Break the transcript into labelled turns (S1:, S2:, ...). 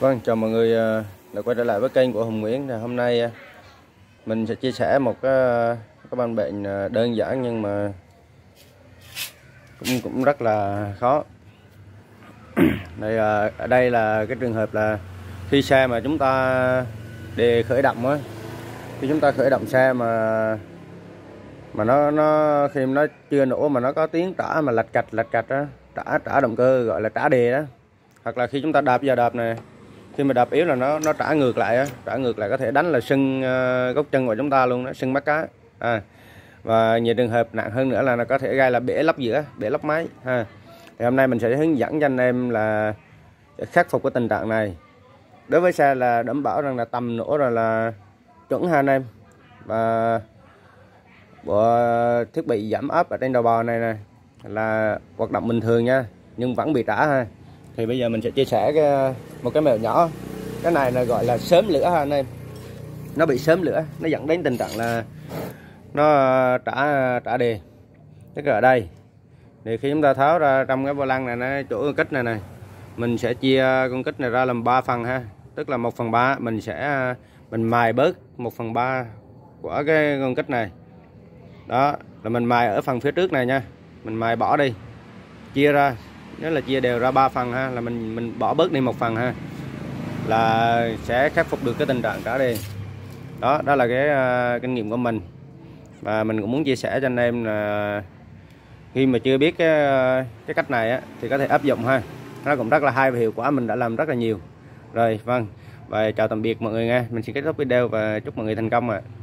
S1: Vâng, chào mọi người đã quay trở lại với kênh của Hùng Nguyễn. Hôm nay mình sẽ chia sẻ một cái căn bệnh đơn giản nhưng mà cũng rất là khó. Đây, ở đây là cái trường hợp là khi xe mà chúng ta để khởi động á, khi chúng ta khởi động xe mà nó khi nó chưa nổ mà nó có tiếng trỏ mà lạch cạch á, trỏ động cơ gọi là trỏ đề đó, hoặc là khi chúng ta đạp vào đạp này, khi mà đạp yếu là nó trả ngược lại á, trả ngược lại có thể đánh là sưng gốc chân của chúng ta luôn đó, sưng mắt cá. Và nhiều trường hợp nặng hơn nữa là nó có thể gây là bể lắp giữa, bể lắp máy ha. Thì hôm nay mình sẽ hướng dẫn cho anh em là để khắc phục cái tình trạng này. Đối với xe là đảm bảo rằng là tầm nổ rồi là chuẩn ha anh em. Và bộ thiết bị giảm áp ở trên đầu bò này là hoạt động bình thường nha, nhưng vẫn bị trả ha. Thì bây giờ mình sẽ chia sẻ một cái mẹo nhỏ. Cái này là gọi là xớm lửa ha anh em. Nó bị xớm lửa, nó dẫn đến tình trạng là nó trả đề. Tức là ở đây thì khi chúng ta tháo ra trong cái vô lăng này, chỗ con kích này mình sẽ chia con kích này ra làm 3 phần ha. Tức là 1/3 mình mài bớt 1/3 của cái con kích này. Đó là mình mài ở phần phía trước này nha, mình mài bỏ đi, chia ra, nếu là chia đều ra 3 phần ha, là mình bỏ bớt đi 1 phần ha, là sẽ khắc phục được cái tình trạng trả đề. Đó là cái kinh nghiệm của mình, và mình cũng muốn chia sẻ cho anh em là khi mà chưa biết cái cách này á, thì có thể áp dụng ha, nó cũng rất là hay và hiệu quả, mình đã làm rất là nhiều rồi. Vâng, và chào tạm biệt mọi người nha, mình xin kết thúc video và chúc mọi người thành công ạ.